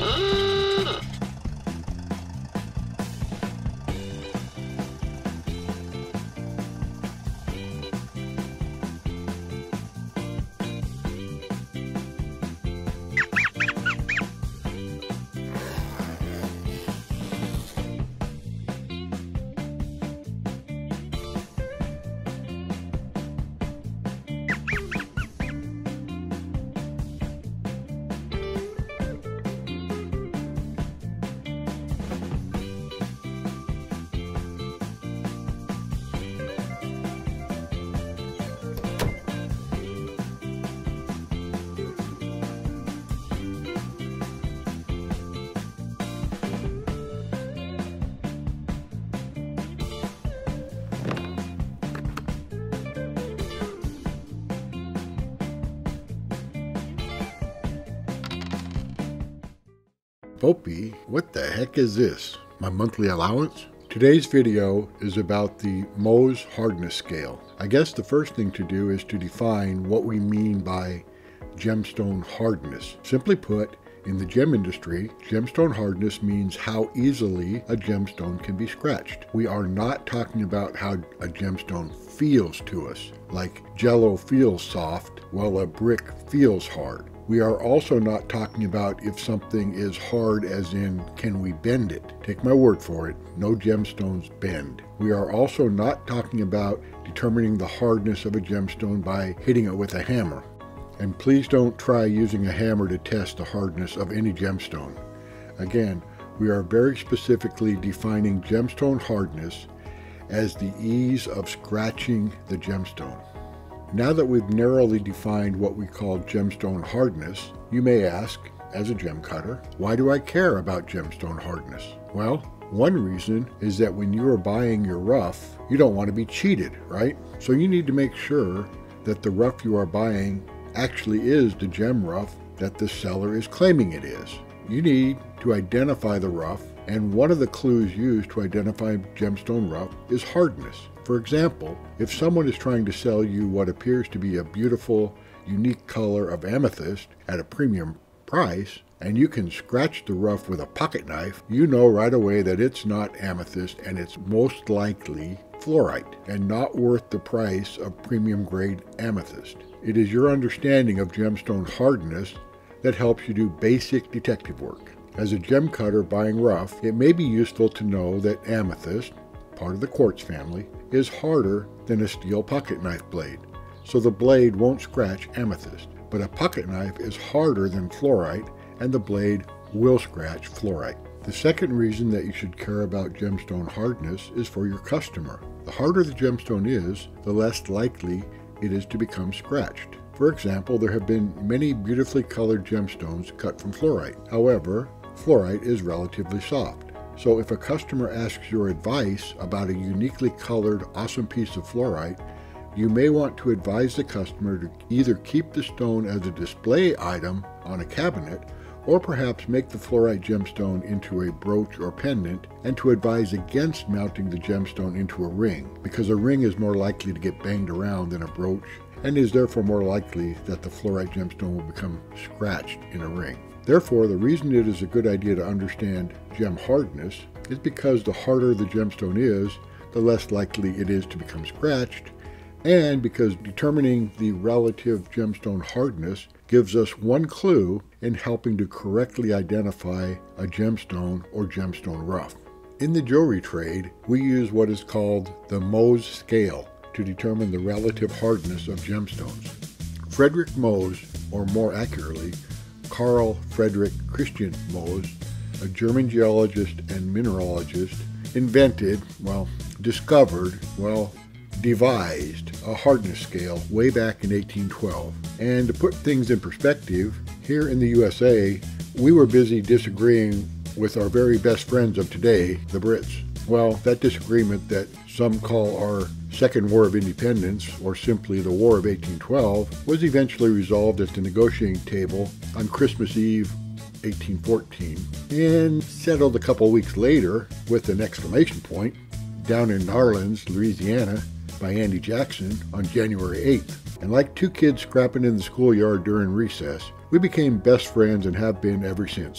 Opie, what the heck is this? My monthly allowance? Today's video is about the Mohs hardness scale. I guess the first thing to do is to define what we mean by gemstone hardness. Simply put, in the gem industry, gemstone hardness means how easily a gemstone can be scratched. We are not talking about how a gemstone feels to us, like Jello feels soft while a brick feels hard. We are also not talking about if something is hard as in, can we bend it? Take my word for it, no gemstones bend. We are also not talking about determining the hardness of a gemstone by hitting it with a hammer. And please don't try using a hammer to test the hardness of any gemstone. Again, we are very specifically defining gemstone hardness as the ease of scratching the gemstone. Now that we've narrowly defined what we call gemstone hardness, you may ask, as a gem cutter, why do I care about gemstone hardness? Well, one reason is that when you are buying your rough, you don't want to be cheated, right? So you need to make sure that the rough you are buying actually is the gem rough that the seller is claiming it is. You need to identify the rough, and one of the clues used to identify gemstone rough is hardness. For example, if someone is trying to sell you what appears to be a beautiful, unique color of amethyst at a premium price, and you can scratch the rough with a pocket knife, you know right away that it's not amethyst and it's most likely fluorite and not worth the price of premium grade amethyst. It is your understanding of gemstone hardness that helps you do basic detective work. As a gem cutter buying rough, it may be useful to know that amethyst, part of the quartz family, is harder than a steel pocket knife blade, so the blade won't scratch amethyst. But a pocket knife is harder than fluorite, and the blade will scratch fluorite. The second reason that you should care about gemstone hardness is for your customer. The harder the gemstone is, the less likely it is to become scratched. For example, there have been many beautifully colored gemstones cut from fluorite. However, fluorite is relatively soft. So if a customer asks your advice about a uniquely colored, awesome piece of fluorite, you may want to advise the customer to either keep the stone as a display item on a cabinet, or perhaps make the fluorite gemstone into a brooch or pendant, and to advise against mounting the gemstone into a ring, because a ring is more likely to get banged around than a brooch, and is therefore more likely that the fluorite gemstone will become scratched in a ring. Therefore, the reason it is a good idea to understand gem hardness is because the harder the gemstone is, the less likely it is to become scratched, and because determining the relative gemstone hardness gives us one clue in helping to correctly identify a gemstone or gemstone rough. In the jewelry trade, we use what is called the Mohs scale to determine the relative hardness of gemstones. Friedrich Mohs, or more accurately, Carl Friedrich Christian Mohs, a German geologist and mineralogist, devised a hardness scale way back in 1812. And to put things in perspective, here in the USA, we were busy disagreeing with our very best friends of today, the Brits. Well, that disagreement that some call our Second War of Independence, or simply the War of 1812, was eventually resolved at the negotiating table on Christmas Eve 1814, and settled a couple weeks later with an exclamation point down in Narlands, Louisiana, by Andy Jackson on January 8th. And like two kids scrapping in the schoolyard during recess, we became best friends and have been ever since.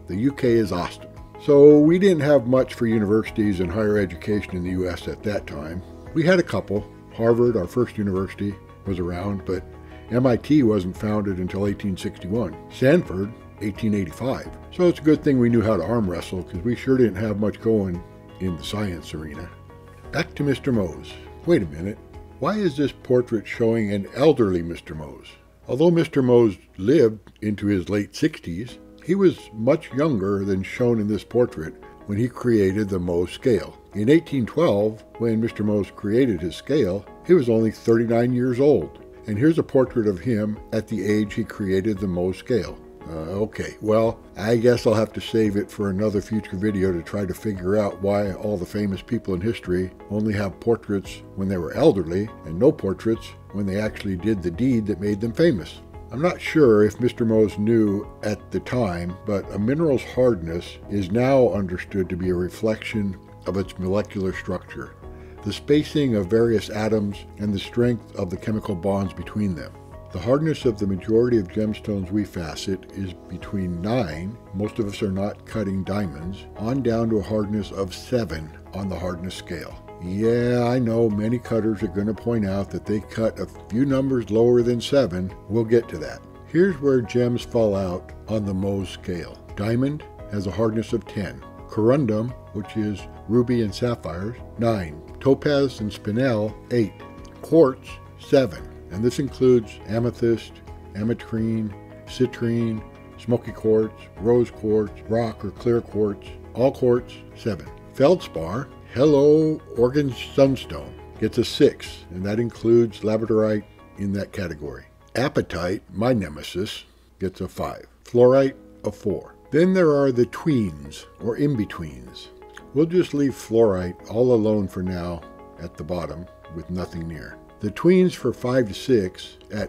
The UK is Austin. So we didn't have much for universities and higher education in the US at that time. We had a couple. Harvard, our first university, was around, but MIT wasn't founded until 1861. Stanford, 1885. So it's a good thing we knew how to arm wrestle, because we sure didn't have much going in the science arena. Back to Mr. Mose. Wait a minute. Why is this portrait showing an elderly Mr. Mose? Although Mr. Mose lived into his late 60s, he was much younger than shown in this portrait when he created the Mohs scale. In 1812, when Mr. Mohs created his scale, he was only 39 years old. And here's a portrait of him at the age he created the Mohs scale. Okay, well, I guess I'll have to save it for another future video to try to figure out why all the famous people in history only have portraits when they were elderly and no portraits when they actually did the deed that made them famous. I'm not sure if Mr. Mohs knew at the time, but a mineral's hardness is now understood to be a reflection of its molecular structure, the spacing of various atoms, and the strength of the chemical bonds between them. The hardness of the majority of gemstones we facet is between 9, most of us are not cutting diamonds, on down to a hardness of 7 on the hardness scale. Yeah, I know many cutters are going to point out that they cut a few numbers lower than 7. We'll get to that. Here's where gems fall out on the Mohs scale. Diamond has a hardness of 10. Corundum, which is ruby and sapphires, 9. Topaz and spinel, 8. Quartz, 7. And this includes amethyst, ametrine, citrine, smoky quartz, rose quartz, rock or clear quartz, all quartz, 7. Feldspar, hello Oregon sunstone, gets a 6, and that includes labradorite in that category. Apatite, my nemesis, gets a 5. Fluorite, a 4. Then there are the tweens, or in-betweens. We'll just leave fluorite all alone for now at the bottom with nothing near. The tweens for 5 to 6 at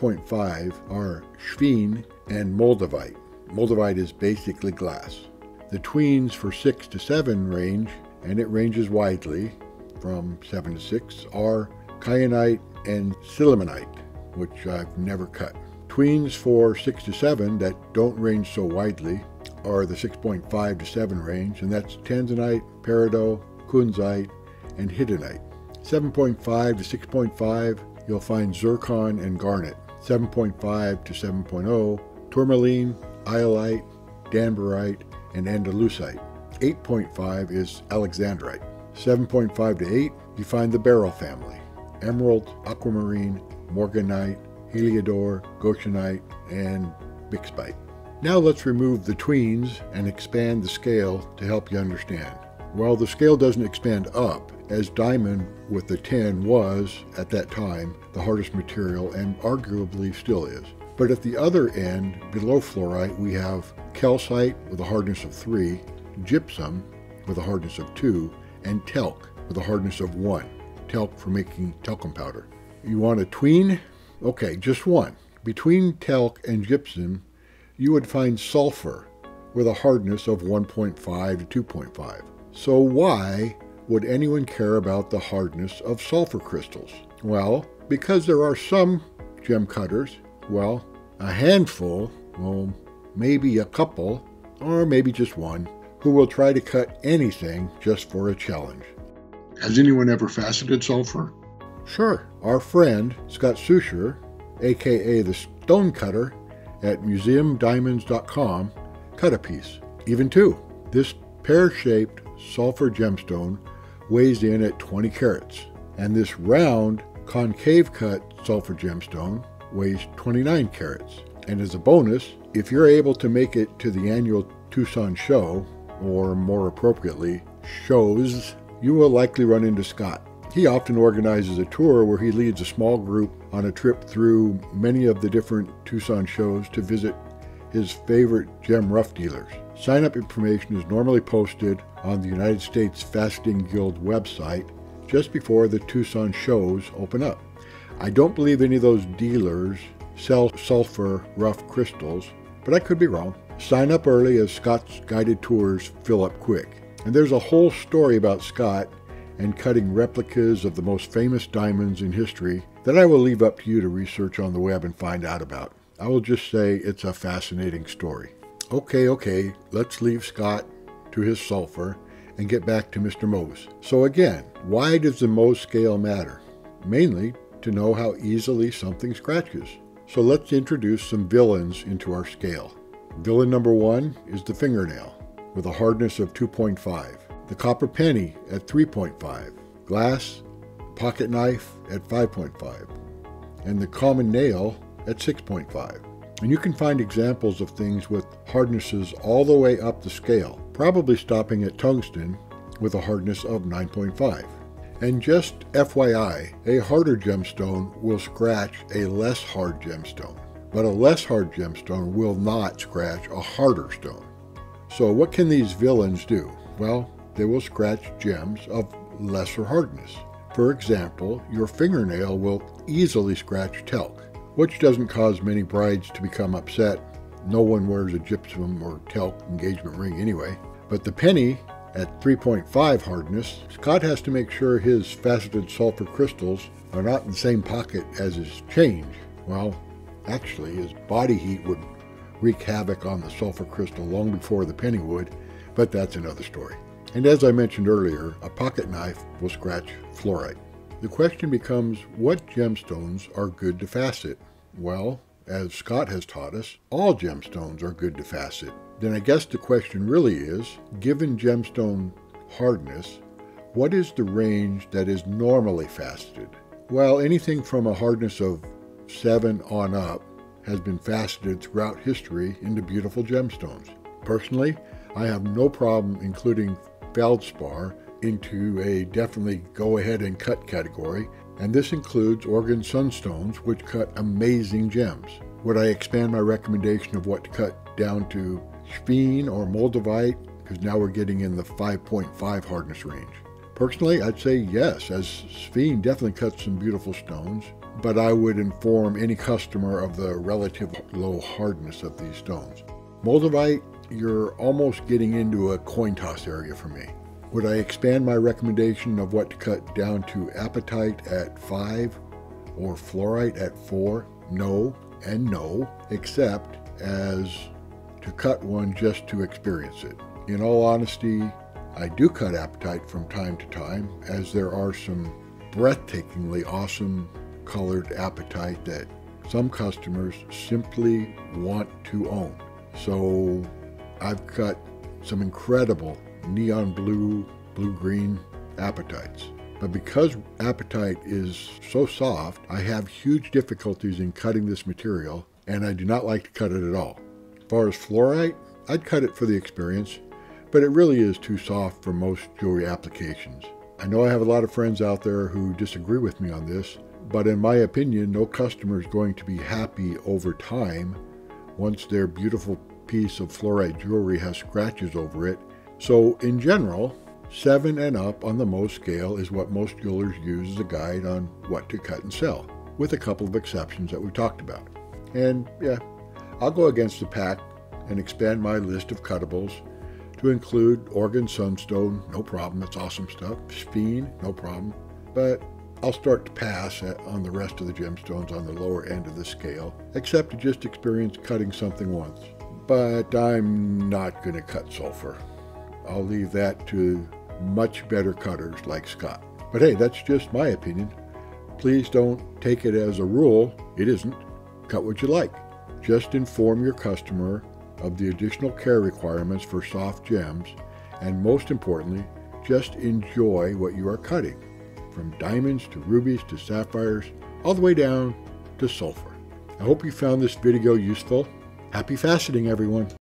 5.5 are Schween and Moldavite. Moldavite is basically glass. The tweens for 6 to 7 range, and it ranges widely from 7 to 6, are kyanite and sillimanite, which I've never cut. Tweens for 6 to 7 that don't range so widely are the 6.5 to 7 range, and that's tanzanite, peridot, kunzite, and hiddenite. 7.5 to 6.5, you'll find zircon and garnet. 7.5 to 7.0, tourmaline, iolite, danburite, and andalusite. 8.5 is alexandrite. 7.5 to 8, you find the beryl family. Emerald, aquamarine, morganite, heliodor, goshenite, and bixbite. Now let's remove the tweens and expand the scale to help you understand. While the scale doesn't expand up, as diamond with the 10 was, at that time, the hardest material and arguably still is. But at the other end, below fluorite, we have calcite with a hardness of 3, gypsum with a hardness of 2, and talc with a hardness of 1. Talc for making talcum powder. You want a tween? Okay, just one. Between talc and gypsum, you would find sulfur with a hardness of 1.5 to 2.5. So why would anyone care about the hardness of sulfur crystals? Well, because there are some gem cutters, well, a handful, well, maybe a couple, or maybe just one, who will try to cut anything just for a challenge. Has anyone ever faceted sulfur? Sure. Our friend, Scott Susher, aka the Stone Cutter, at museumdiamonds.com, cut a piece, even 2. This pear-shaped sulfur gemstone weighs in at 20 carats, and this round, concave-cut sulfur gemstone weighs 29 carats. And as a bonus, if you're able to make it to the annual Tucson show, or more appropriately, shows, you will likely run into Scott. He often organizes a tour where he leads a small group on a trip through many of the different Tucson shows to visit his favorite gem rough dealers. Sign-up information is normally posted on the United States Faceting Guild website just before the Tucson shows open up. I don't believe any of those dealers sell sulfur rough crystals, but I could be wrong. Sign up early as Scott's guided tours fill up quick. And there's a whole story about Scott and cutting replicas of the most famous diamonds in history that I will leave up to you to research on the web and find out about. I will just say it's a fascinating story. Okay, let's leave Scott to his sulfur and get back to Mr. Mohs. So again, why does the Mohs scale matter? Mainly to know how easily something scratches. So let's introduce some villains into our scale. Villain number 1 is the fingernail with a hardness of 2.5, the copper penny at 3.5, glass, pocket knife at 5.5, and the common nail at 6.5. And you can find examples of things with hardnesses all the way up the scale, probably stopping at tungsten with a hardness of 9.5. And just FYI, a harder gemstone will scratch a less hard gemstone, but a less hard gemstone will not scratch a harder stone. So what can these villains do? Well, they will scratch gems of lesser hardness. For example, your fingernail will easily scratch talc, which doesn't cause many brides to become upset. No one wears a gypsum or talc engagement ring anyway. But the penny at 3.5 hardness, Scott has to make sure his faceted sulfur crystals are not in the same pocket as his change. Well, actually, his body heat would wreak havoc on the sulfur crystal long before the penny would, but that's another story. And as I mentioned earlier, a pocket knife will scratch fluorite. The question becomes, what gemstones are good to facet? Well, as Scott has taught us, all gemstones are good to facet. Then I guess the question really is, given gemstone hardness, what is the range that is normally faceted? Well, anything from a hardness of 7 on up has been faceted throughout history into beautiful gemstones. Personally, I have no problem including feldspar into a definitely go ahead and cut category, and this includes Oregon sunstones, which cut amazing gems. Would I expand my recommendation of what to cut down to Sphene or Moldavite? Because now we're getting in the 5.5 hardness range. Personally, I'd say yes, as Sphene definitely cuts some beautiful stones, but I would inform any customer of the relative low hardness of these stones. Moldavite, you're almost getting into a coin toss area for me. Would I expand my recommendation of what to cut down to apatite at 5 or fluorite at 4? No and no, except as to cut one just to experience it. In all honesty, I do cut apatite from time to time, as there are some breathtakingly awesome colored apatite that some customers simply want to own. So I've cut some incredible neon blue, blue-green apatites. But because apatite is so soft, I have huge difficulties in cutting this material, and I do not like to cut it at all. As far as fluorite, I'd cut it for the experience, but it really is too soft for most jewelry applications. I know I have a lot of friends out there who disagree with me on this, but in my opinion, no customer is going to be happy over time once their beautiful piece of fluorite jewelry has scratches over it. So in general, 7 and up on the Mohs scale is what most jewelers use as a guide on what to cut and sell, with a couple of exceptions that we talked about. And yeah, I'll go against the pack and expand my list of cuttables to include Oregon sunstone, no problem, it's awesome stuff. Sphene, no problem. But I'll start to pass on the rest of the gemstones on the lower end of the scale, except to just experience cutting something once. But I'm not going to cut sulfur. I'll leave that to much better cutters like Scott. But hey, that's just my opinion. Please don't take it as a rule. It isn't. Cut what you like. Just inform your customer of the additional care requirements for soft gems, and most importantly, just enjoy what you are cutting, from diamonds to rubies to sapphires, all the way down to sulfur. I hope you found this video useful. Happy faceting, everyone.